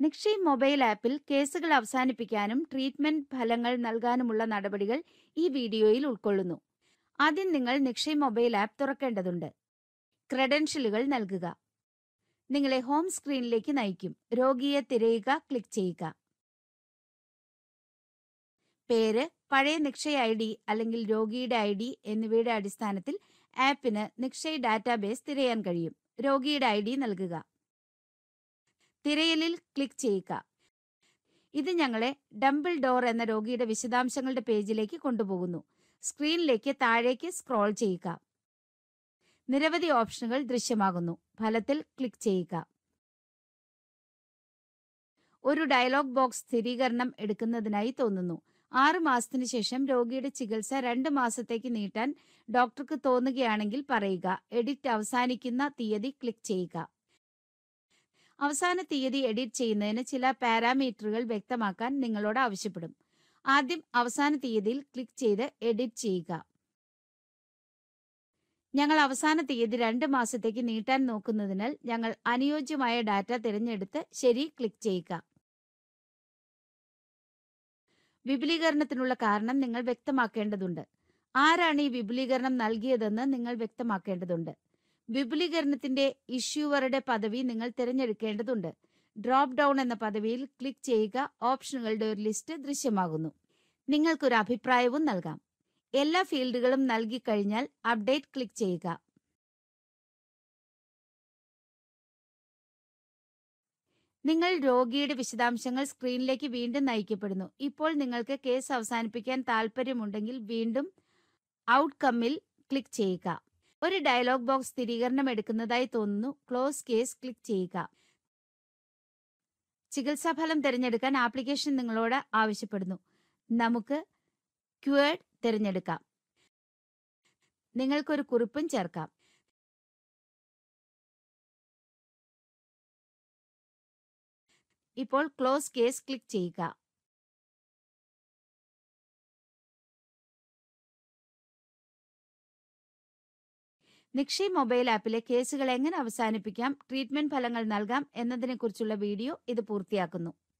Nikshay mobile ആപ്പിൽ കേസുകൾ അവസാനിപ്പിക്കാനും treatment ഫലങ്ങൾ നൽകാനുമുള്ള നടപടികൾ ഈ വീഡിയോയിൽ ഉൾക്കൊള്ളുന്നു. ആദ്യം നിങ്ങൾ നിക്ഷയ് മൊബൈൽ ആപ്പ് തുറക്കേണ്ടതുണ്ട്. ക്രെഡൻഷ്യലുകൾ നൽകുക. നിങ്ങളെ ഹോം സ്ക്രീനിലേക്ക് നയിക്കും. രോഗിയെ തിരയുക ക്ലിക്ക് ചെയ്യുക. പേര്, പഴയ നിക്ഷയ് ID അല്ലെങ്കിൽ രോഗിയുടെ ID എന്നിവയുടെ അടിസ്ഥാനത്തിൽ ആപ്പിന് നിക്ഷയ് ഡാറ്റാബേസ് തിരയാൻ കഴിയും. രോഗിയുടെ ID നൽകുക. തിരയലിൽ ക്ലിക്ക് ചെയ്യുക. ഇത് ഞങ്ങളെ ഡംബിൾ ഡോർ എന്ന രോഗിയുടെ വിശദാംശങ്ങളുടെ പേജിലേക്ക് കൊണ്ടുപോകുന്നു. സ്ക്രീനിലേക്ക് താഴേക്ക് സ്ക്രോൾ ചെയ്യുക. നിരവധി ഓപ്ഷനുകൾ ദൃശ്യമാകുന്നു. ഫലത്തിൽ ക്ലിക്ക് ചെയ്യുക. ഒരു ഡയലോഗ് ബോക്സ് സ്ഥിരീകരണം എടുക്കുന്നതിനായി തോന്നുന്നു. 6 മാസത്തിനു ശേഷം രോഗിയുടെ ചികിത്സ 2 മാസത്തേക്ക് നീട്ടാൻ ഡോക്ടർക്ക് തോന്നുകയാണെങ്കിൽ പറയുക. എഡിറ്റ് അവസാനിക്കുന്ന തീയതി ക്ലിക്ക് ചെയ്യുക. അവസാന തീയതി എഡിറ്റ് ചെയ്യുന്നതിന് ചില പാരാമീറ്ററുകൾ വ്യക്തമാക്കാൻ നിങ്ങളോട് ആവശ്യപ്പെടും. ആദ്യം അവസാന തീയതിയിൽ ക്ലിക്ക് ചെയ്ത് എഡിറ്റ് ചെയ്യുക. ഞങ്ങൾ അവസാന തീയതി 2 മാസത്തേക്ക് നീട്ടാൻ നോക്കുന്നതിനാൽ ഞങ്ങൾ അനുയോജ്യമായ ഡാറ്റ തിരഞ്ഞെടുത്ത് ശരി ക്ലിക്ക് ചെയ്യുക. വിപുലീകരണത്തിനുള്ള കാരണം നിങ്ങൾ വ്യക്തമാക്കേണ്ടതുണ്ട്. ആരാണ് ഈ വിപുലീകരണം നൽകിയതെന്ന് നിങ്ങൾ വ്യക്തമാക്കേണ്ടതുണ്ട്. വിപുലീകരണത്തിന്റെ ഇഷ്യൂവറുടെ പദവി നിങ്ങൾ തിരഞ്ഞെടുക്കേണ്ടതുണ്ട്. ഡ്രോപ്പ് ഡൗൺ എന്ന പദവിയിൽ ക്ലിക്ക് ചെയ്യുക. ഓപ്ഷനുകളുടെ ഒരു ലിസ്റ്റ് ദൃശ്യമാകുന്നു. നിങ്ങൾക്കൊരു അഭിപ്രായവും നൽകാം. എല്ലാ ഫീൽഡുകളും നൽകിക്കഴിഞ്ഞാൽ അപ്ഡേറ്റ് ക്ലിക്ക് ചെയ്യുക. നിങ്ങൾ രോഗിയുടെ വിശദാംശങ്ങൾ സ്ക്രീനിലേക്ക് വീണ്ടും നയിക്കപ്പെടുന്നു. ഇപ്പോൾ നിങ്ങൾക്ക് കേസ് അവസാനിപ്പിക്കാൻ താൽപ്പര്യമുണ്ടെങ്കിൽ വീണ്ടും ഔട്ട്കമ്മിൽ ക്ലിക്ക് ചെയ്യുക. ഒരു ഡയലോഗ് ബോക്സ് സ്ഥിരീകരണം എടുക്കുന്നതായി തോന്നുന്നു. ക്ലോസ് കേസ് ക്ലിക്ക് ചെയ്യുക. ചികിത്സാഫലം തിരഞ്ഞെടുക്കാൻ ആപ്ലിക്കേഷൻ നിങ്ങളോട് ആവശ്യപ്പെടുന്നു. നമുക്ക് ക്യൂർഡ് തിരഞ്ഞെടുക്കാം. നിങ്ങൾക്കൊരു കുറിപ്പും ചേർക്കാം. ഇപ്പോൾ ക്ലോസ് കേസ് ക്ലിക്ക് ചെയ്യുക. നിക്ഷയ് മൊബൈൽ ആപ്പിലെ കേസുകൾ എങ്ങനെ അവസാനിപ്പിക്കാം, ട്രീറ്റ്മെന്റ് ഫലങ്ങൾ നൽകാം എന്നതിനെക്കുറിച്ചുള്ള വീഡിയോ ഇത് പൂർത്തിയാക്കുന്നു.